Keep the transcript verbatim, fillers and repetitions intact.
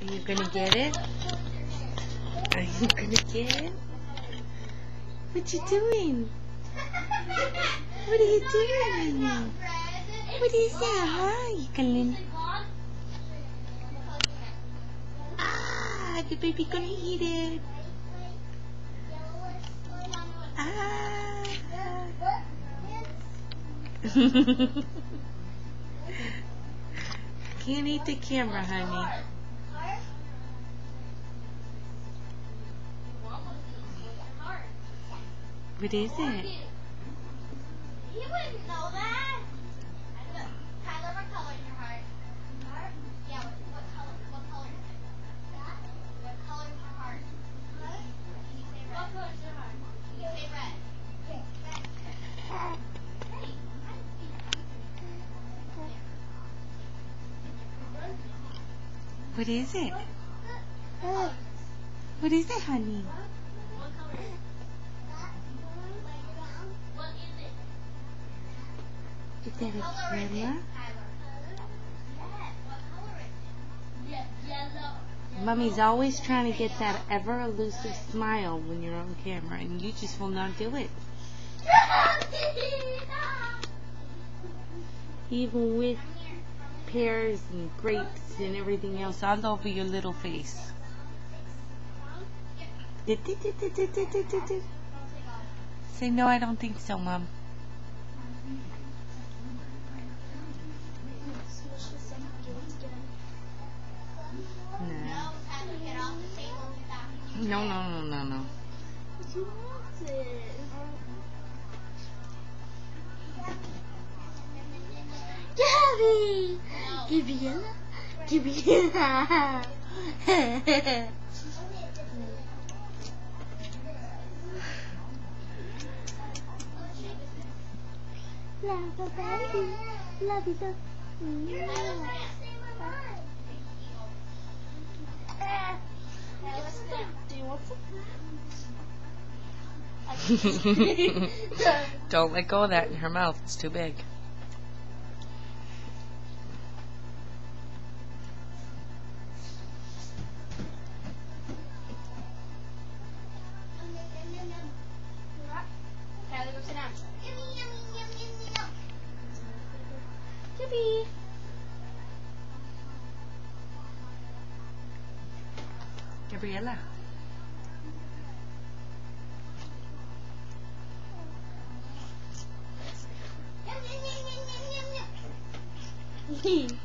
Are you gonna get it? Are you gonna get it? What you doing? What are you doing, honey? What is that, huh? You can Ah, the baby gonna eat it. Ah. Can't eat the camera, honey. What is it? You wouldn't know that. Tyler, what color is your heart? Heart? Yeah, what, what color? What color is it? That? What color is your heart? Heart? Can you say red? What color is your heart? Can you say red? Red. What is it? What is it, honey? What color is it? What is it? Is that a What color is it, camera? Tyler? Yes. What color is it? Yeah, yellow. Mommy's always trying to get that ever elusive smile when you're on camera, and you just will not do it. Even with pears and grapes and everything else all over your little face. Say, no, I don't think so, Mom. No, no, no, no, no. Gabby! Gabriella? Gabriella! Love you, baby. Love you, baby. Do you want some? Don't let go of that in her mouth. It's too big. Tyler, go sit down. Yippee. Gabriella. Yum, yum, yum, yum, yum, yum.